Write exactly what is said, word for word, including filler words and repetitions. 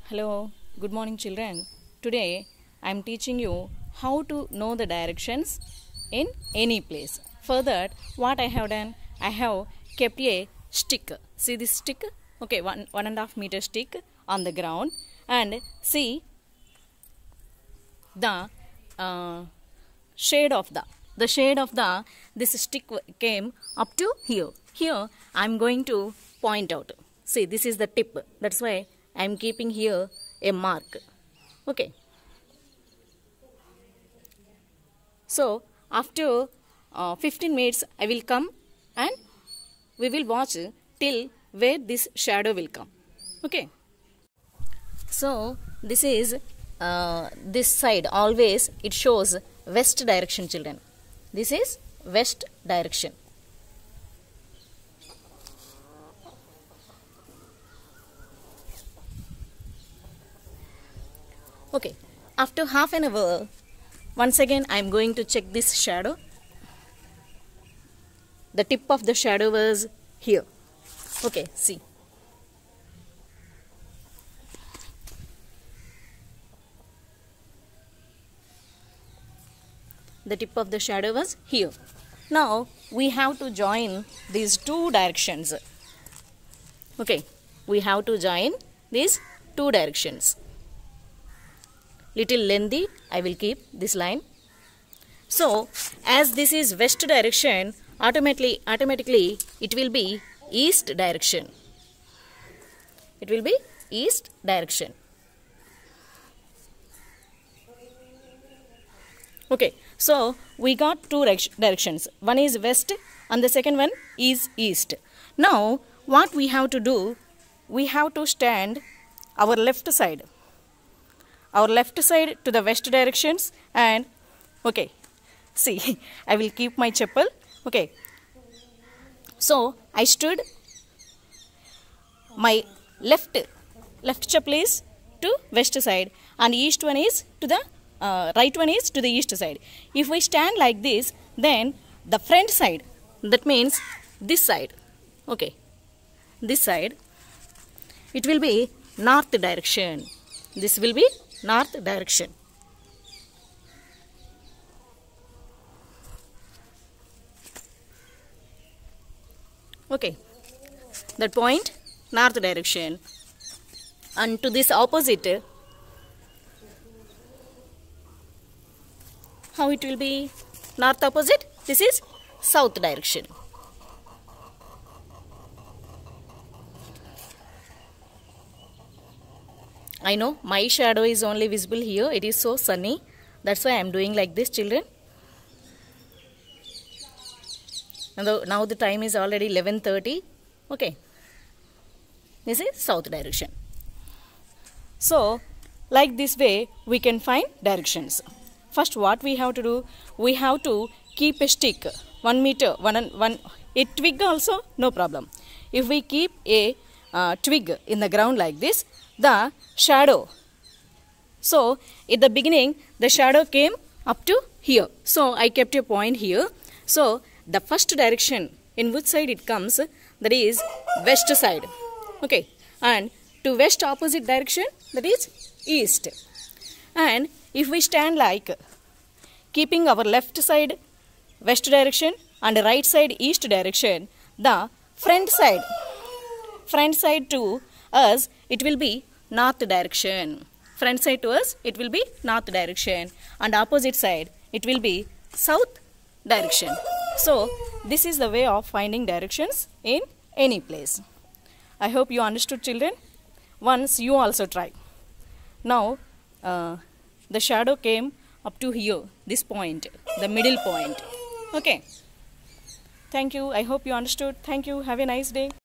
Hello, good morning children. Today I am teaching you how to know the directions in any place. For that, what I have done, I have kept a stick. See this stick? Okay, one, one and a half meter stick on the ground, and see the uh, shade of the the shade of the this stick came up to here. Here I am going to point out. See, this is the tip. That's why I am keeping here a mark. Okay. So after uh, fifteen minutes I will come and we will watch till where this shadow will come. Okay. So this is uh, this side, always it shows west direction, children. This is west direction. Okay, after half an hour, once again I am going to check this shadow. The tip of the shadow was here. Okay, see. The tip of the shadow was here. Now we have to join these two directions. Okay, we have to join these two directions. Little lengthy, I will keep this line. So as this is west direction, automatically automatically it will be east direction. It will be east direction. Okay, so we got two directions. One is west and the second one is east. Now what we have to do, we have to stand our left side. Our left side to the west directions, and okay, see, I will keep my chappal. Okay, so I stood, my left left chappal is to west side and east one is to the uh, right one is to the east side. If we stand like this, then the front side, that means this side, okay, this side, it will be north direction. This will be north direction. Okay, that point north direction, and to this opposite, how it will be north opposite? This is south direction. I know my shadow is only visible here. It is so sunny. That's why I am doing like this, children. And the, now the time is already eleven thirty. Okay. This is south direction. So, like this way, we can find directions. First, what we have to do, we have to keep a stick, one meter, one and one, a twig also, no problem. If we keep a uh, twig in the ground like this, the shadow, so at the beginning the shadow came up to here, so I kept a point here. So the first direction in which side it comes, that is west side, okay, and to west opposite direction, that is east. And if we stand like keeping our left side west direction and right side east direction, the front side front side to us, it will be north direction. Front side to us, it will be north direction, and opposite side, it will be south direction. So this is the way of finding directions in any place. I hope you understood, children. Once you also try. Now uh, the shadow came up to here, this point, the middle point. Okay. Thank you. I hope you understood. Thank you. Have a nice day.